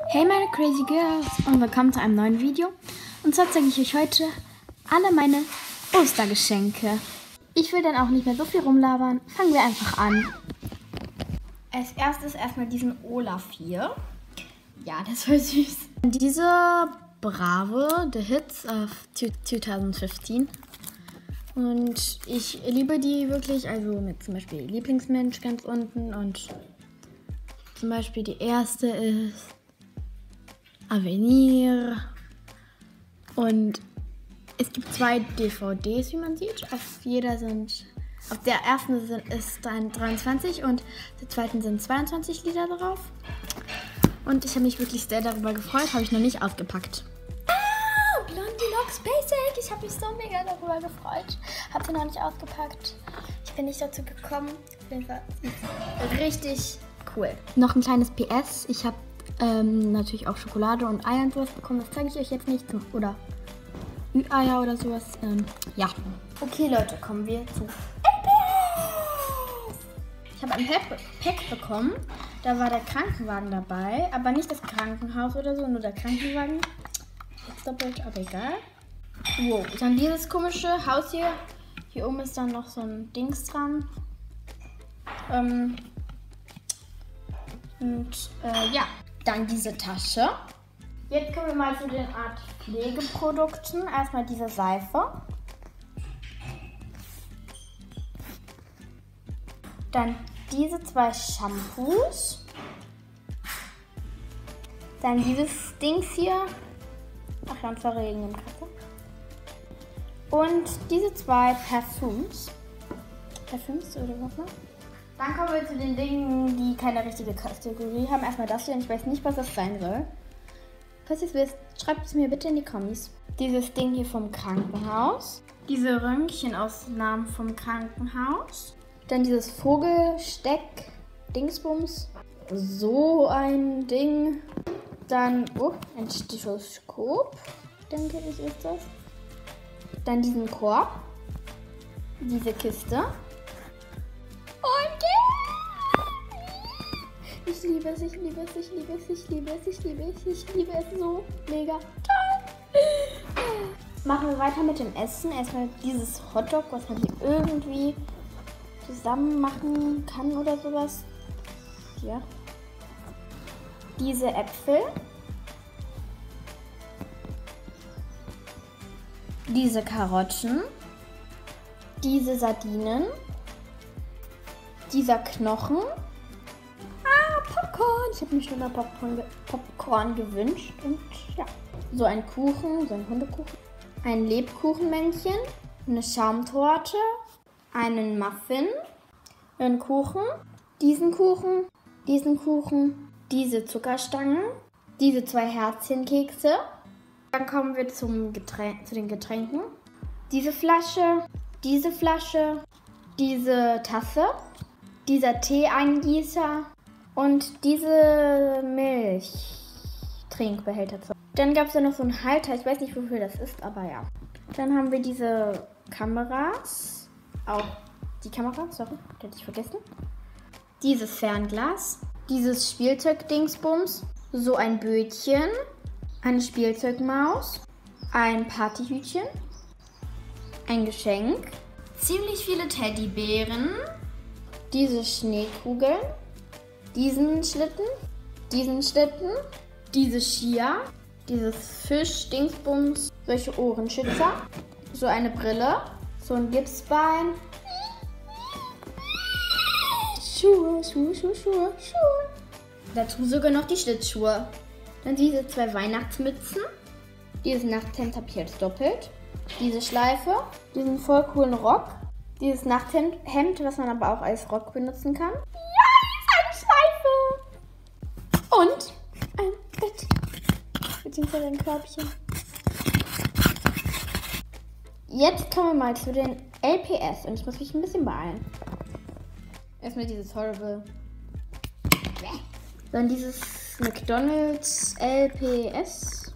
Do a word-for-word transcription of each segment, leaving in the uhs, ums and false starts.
Hey meine Crazy Girls und willkommen zu einem neuen Video. Und zwar zeige ich euch heute alle meine Ostergeschenke. Ich will dann auch nicht mehr so viel rumlabern. Fangen wir einfach an. Als erstes erstmal diesen Olaf hier. Ja, das war süß. Diese Bravo, The Hits of zwanzig fünfzehn. Und ich liebe die wirklich, also mit zum Beispiel Lieblingsmensch ganz unten. Und zum Beispiel die erste ist Avenir. Und es gibt zwei D V Ds, wie man sieht. Auf jeder sind, auf der ersten sind, ist dann dreiundzwanzig und der zweiten sind zweiundzwanzig Lieder drauf. Und ich habe mich wirklich sehr darüber gefreut, habe ich noch nicht ausgepackt. Ah, Blondie Basic, ich habe mich so mega darüber gefreut. Habe sie noch nicht ausgepackt. Ich bin nicht dazu gekommen. Auf jeden Fall richtig cool. Noch ein kleines P S. Ich habe ähm, natürlich auch Schokolade und Eier und sowas bekommen. Das zeige ich euch jetzt nicht. Oder Ü-Eier oder sowas. Ähm, ja. Okay, Leute, kommen wir zu L P S. Ich habe ein Pack bekommen. Da war der Krankenwagen dabei. Aber nicht das Krankenhaus oder so, nur der Krankenwagen. Jetzt doppelt, aber egal. Wow, dann dieses komische Haus hier. Hier oben ist dann noch so ein Dings dran. Ähm, und äh, ja, dann diese Tasche. Jetzt kommen wir mal zu den Art Pflegeprodukten. Erstmal diese Seife. Dann diese zwei Shampoos. Dann dieses Dings hier. Ach ja, und zwar Regen im Kaffee. Und diese zwei Parfüms. Parfüms oder was noch? Dann kommen wir zu den Dingen, die keine richtige Kategorie haben. Erstmal das hier und ich weiß nicht, was das sein soll. Falls ihr es wisst, schreibt es mir bitte in die Kommis. Dieses Ding hier vom Krankenhaus. Diese Röntgenausnahmen vom Krankenhaus. Dann dieses Vogelsteck-Dingsbums. So ein Ding. Dann, oh, ein Stethoskop, denke ich, ist das. Dann diesen Korb. Diese Kiste. Und ich liebe es, ich liebe es, ich liebe es, ich liebe es, ich liebe es, ich liebe es so mega toll. Machen wir weiter mit dem Essen. Erstmal dieses Hotdog, was man hier irgendwie zusammen machen kann oder sowas. Ja. Diese Äpfel. Diese Karotten. Diese Sardinen. Dieser Knochen. Ah, Popcorn. Ich habe mir schon mal Popcorn, ge Popcorn gewünscht. Und ja. So ein Kuchen, so ein Hundekuchen. Ein Lebkuchenmännchen. Eine Schaumtorte. Einen Muffin. Einen Kuchen. Diesen Kuchen. Diesen Kuchen. Diese Zuckerstangen. Diese zwei Herzchenkekse. Dann kommen wir zum Getränk, zu den Getränken. Diese Flasche. Diese Flasche. Diese Tasse. Dieser Tee-Eingießer und diese Milchtrinkbehälter. Dann gab es ja noch so einen Halter, ich weiß nicht, wofür das ist, aber ja. Dann haben wir diese Kameras, auch die Kamera, sorry, die hatte ich vergessen. Dieses Fernglas, dieses Spielzeug-Dingsbums, so ein Bötchen, eine Spielzeugmaus, ein Partyhütchen, ein Geschenk, ziemlich viele Teddybären, diese Schneekugeln, diesen Schlitten, diesen Schlitten, diese Skier, dieses Fisch-Dingsbums, solche Ohrenschützer, so eine Brille, so ein Gipsbein, Schuhe, Schuhe, Schuhe, Schuhe, Schuhe. Dazu sogar noch die Schlittschuhe. Dann diese zwei Weihnachtsmützen, dieses Nachthemd habe ich jetzt doppelt, diese Schleife, diesen voll coolen Rock, dieses Nachthemd, Hemd, was man aber auch als Rock benutzen kann. Ja, hier ist eine Schleife. Und ein Bett. Beziehungsweise ein Körbchen. Jetzt kommen wir mal zu den L P S. Und ich muss mich ein bisschen beeilen. Erstmal dieses Horrible. Dann dieses McDonald's L P S.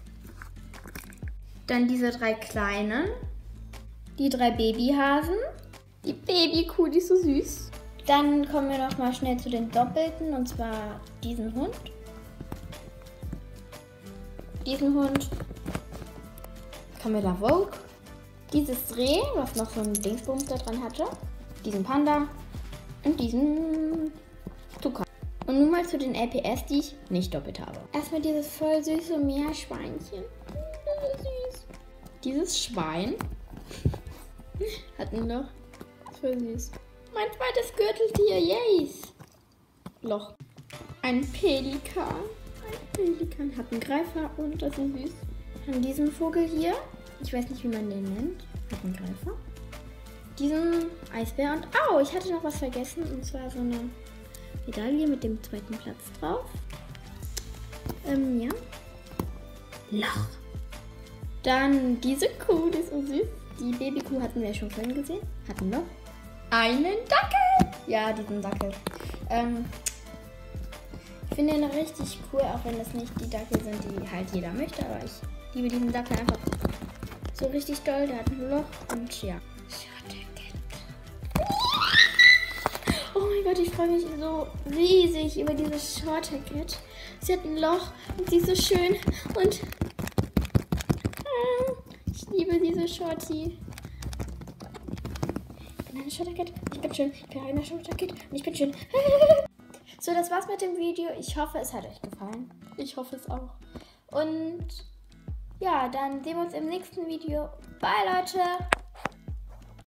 Dann diese drei kleinen. Die drei Babyhasen. Die Babykuh, die ist so süß. Dann kommen wir noch mal schnell zu den Doppelten, und zwar diesen Hund. diesen Hund, Camilla Vogue, dieses Reh, was noch so ein Dingsbums da dran hatte, diesen Panda und diesen Tukan. Und nun mal zu den L P S, die ich nicht doppelt habe. Erstmal dieses voll süße Meerschweinchen. Das ist süß. Dieses Schwein hat ein Loch. Das ist voll süß. Mein zweites Gürteltier, yes! Loch. Ein Pelikan. Ein Pelikan hat einen Greifer und das ist süß. An diesem Vogel hier, ich weiß nicht, wie man den nennt, hat einen Greifer. Diesen Eisbär und, au, ich hatte noch was vergessen, und zwar so eine Medaille mit dem zweiten Platz drauf. Ähm, ja. Loch. Dann diese Kuh, die ist so süß. Die Babykuh hatten wir ja schon vorhin gesehen. Hatten wir einen Dackel. Ja, diesen Dackel. Ähm, ich finde ihn richtig cool, auch wenn das nicht die Dackel sind, die halt jeder möchte. Aber ich liebe diesen Dackel einfach so richtig doll. Der hat ein Loch und ja. Oh mein Gott, ich freue mich so riesig über diese Shorthair-Cat. Sie hat ein Loch und sie ist so schön und ich liebe diese Shorty. Ich bin eine Shorthair-Cat, ich bin schön. Ich bin eine Shorthair-Cat und ich bin schön. So, das war's mit dem Video. Ich hoffe, es hat euch gefallen. Ich hoffe es auch. Und ja, dann sehen wir uns im nächsten Video. Bye, Leute!